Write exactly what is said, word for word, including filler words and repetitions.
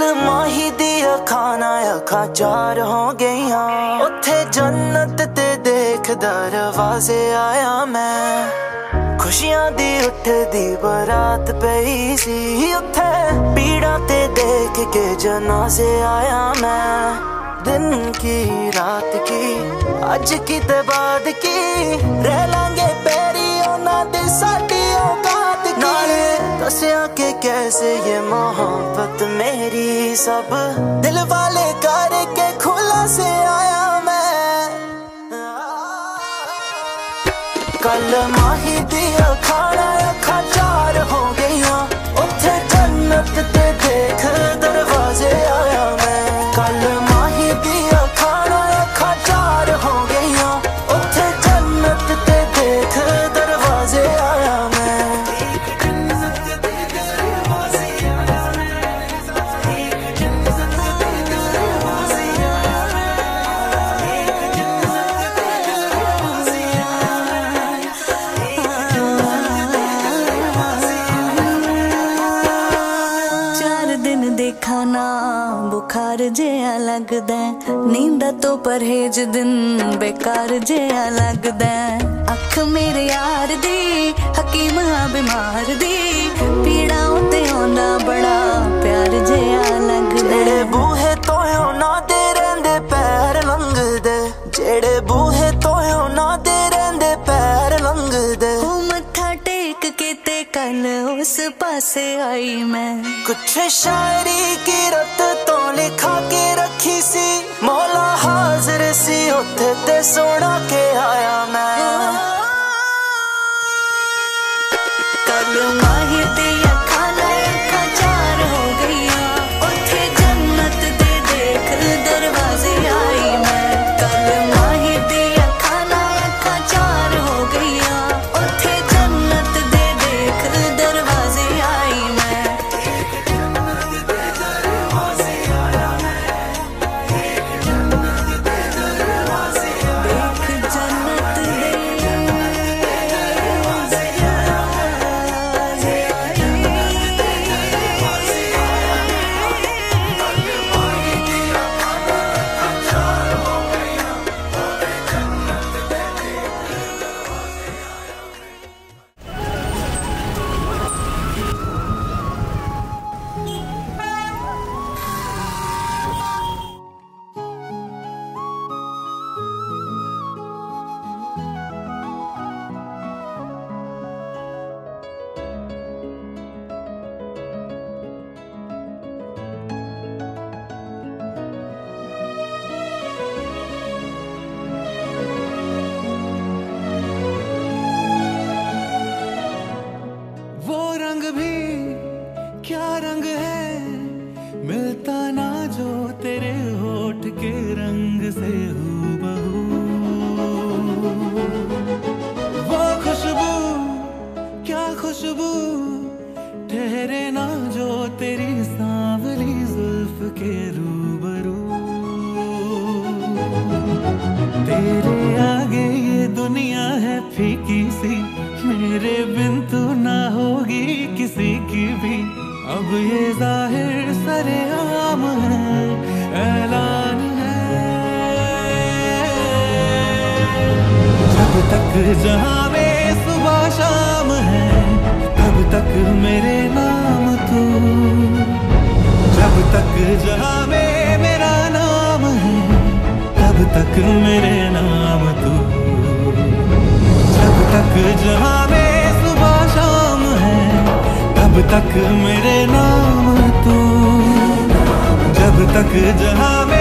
माही दी खाना अखा चार हो गईया, उथे जन्नत ते देख दरवाजे आया मैं। खुशियां दी उठदी बरात पई सी, उथे पीड़ा ते देख के जनाजे आया मैं। दिन की रात की अज की ते बाद की, रह लांगे पैरी ओना दे साडी औकात की। नाले दसिया के कैसे ये मोहब्बत मेरी, सब दिल वाले करके खुला से आया मैं। कल माही दिया खाना अखा चार हो गईया, उथे जन्नत ते देख दरवाजे आया मैं। कल माही दिया खाना अखा चार हो गईया, उथे जन्नत ते देख दरवाजे आया मैं। खाना बुखार जेहा लगदा, नींद तो परहेज दिन बेकार जेहा लगदा। अख मेरे यार दी हकीम हाँ बीमार दी, पीड़ां ते आंदा बड़ा प्यार जेहा लगदा। जेड़े बूहे तोयों ना दे रहिंदे पैर लंघदे, जेड़े बूहे तोयों ना दे रहिंदे पैर लंघदे। मत्था टेक के ते कल उस पासे आई मैं। कुछ शायरी की रत तो लिखा के रखी सी, मौला हाजिर सी उथे ते सोना के आया मैं। कल माही दिया खाना अखा चार हो गईया, उथे जन्नत दे देख दरवाजे आई मैं। कल माही दिया खाना अखा चार हो गईया, उथे जन्नत दे देख दरवाजे आई मैं। क्या रंग है मिलता ना जो तेरे होठ के रंग से हूबहू। वो खुशबू क्या खुशबू ठहरे ना जो तेरी सांवली जुल्फ के रूबरू। तेरे आगे ये दुनिया है फीकी सी, मेरे बिन तू ना होगी किसी की भी। अब ये जाहिर सरेआम है, ऐलान है। जब तक जहां में सुबह शाम है, तब तक मेरे नाम तू। जब तक जहां में मेरा नाम है, तब तक मेरे नाम तू। जब तक जहां में सुबह शाम है, तब तक मेरे नाम तू। जब तक जहां में